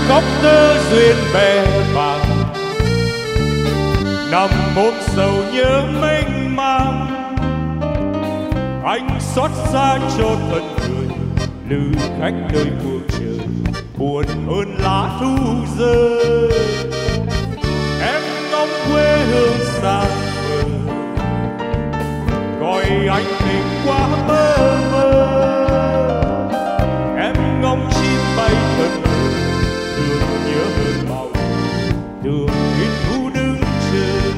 khóc tơ duyên bè bàng, nằm ôm sầu nhớ mênh mang. Anh xót xa cho thân người lữ khách nơi phương trời, buồn hơn lá thu rơi. Em ngóng quê hương xa vời, gọi anh tình quá bơ vơ. Em ngóng chim bay thân người, thương nhớ hơn bao đường ít thu đứng chờ.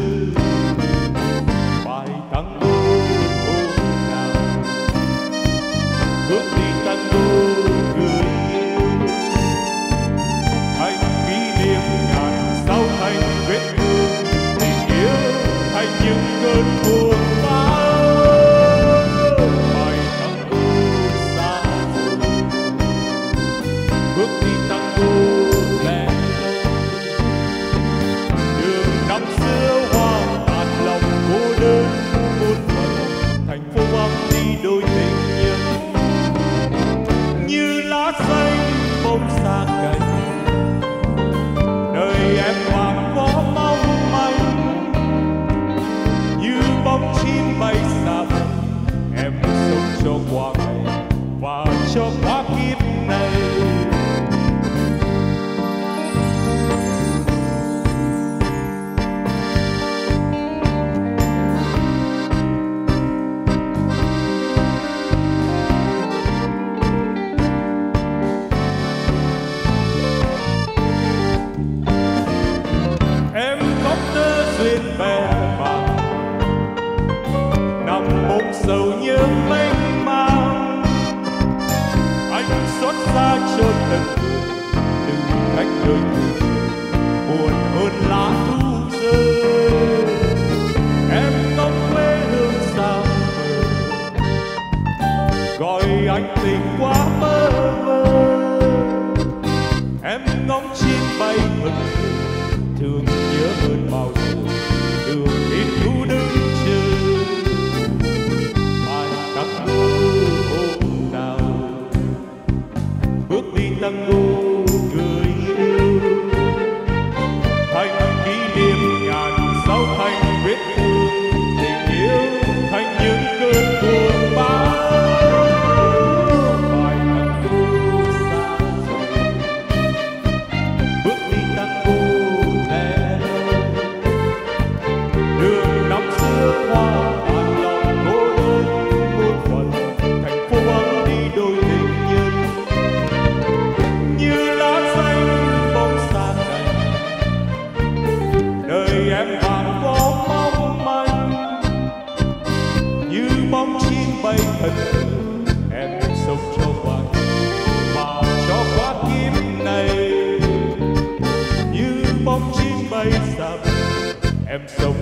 Bài tango hôm nào bước đi tango gửi yêu, thành kỷ niệm ngàn sau thành vết thương tình yêu, thành những cơn buồn bã. Bài tango xa rồi, bước đi tango lẻ đường năm xưa hoa tàn lòng cô đơn muôn phần. Thành phố vắng đi đôi tình nhân như lá xanh bông xa cành, đời em vàng có mong manh như bóng chim bay xa vời. Em sống cho qua ngày và cho quá kiếp này. Em khóc tơ duyên bè bàng, nằm ôm sầu nhớ mênh mang. Anh xót xa cho thân người từ cách nơi phương trời, buồn hơn lá thu rơi. Em ngóng quê hương xa vời, gọi anh tình quá bơ vơ. Em ngóng chim bay thật thương nhớ hơn bao giờ đường ít thu đứng chờ. Bài tango hôm nào bước đi tango gửi yêu, thành kỷ niệm ngàn sau thành vết thương tình yêu, thành những cơn buồn bã. Bài tango xa rồi, bước đi tango lẻ đường năm xưa hoa tàn lòng cô đơn muôn phần. Thành phố vắng đi đôi tình nhân như lá xanh bông xa cành, đời em vàng có mong manh như bóng chim bay thật thờ. Em sống cho qua mà cho qua kiếp này như bóng chim bay xa vời. Em sống